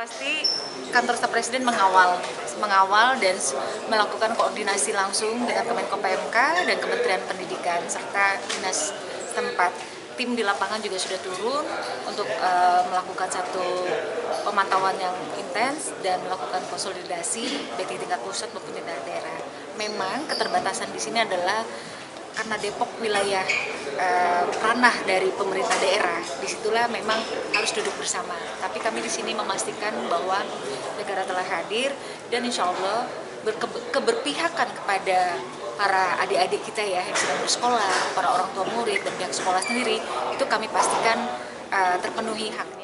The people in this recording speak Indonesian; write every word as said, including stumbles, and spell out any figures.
pasti kantor staf presiden mengawal, mengawal dan melakukan koordinasi langsung dengan Kemenko P M K dan Kementerian Pendidikan serta dinas setempat. Tim di lapangan juga sudah turun untuk uh, melakukan satu pemantauan yang intens dan melakukan konsolidasi baik di tingkat pusat maupun di tingkat daerah. Memang keterbatasan di sini adalah karena Depok wilayah uh, ranah dari pemerintah daerah, disitulah memang harus duduk bersama. Tapi kami di sini memastikan bahwa negara telah hadir dan insya Allah berkeberpihakan kepada para adik-adik kita ya yang sedang bersekolah, para orang tua murid dan pihak sekolah sendiri, itu kami pastikan uh, terpenuhi hak.